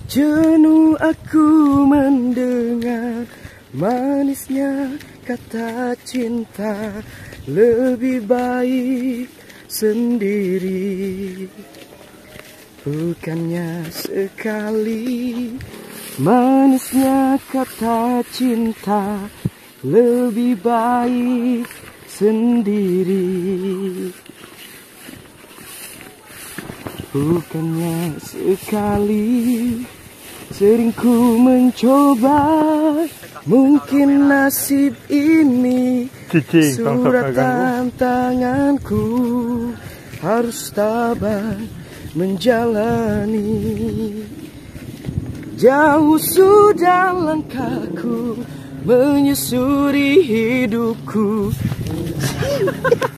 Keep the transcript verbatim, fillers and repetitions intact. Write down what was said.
Jenuh aku mendengar manisnya kata cinta, lebih baik sendiri. Bukannya sekali manisnya kata cinta, lebih baik sendiri. Bukannya sekali sering ku mencoba, mungkin nasib ini suratan tanganku, harus tabah menjalani. Jauh sudah langkahku menyusuri hidupku.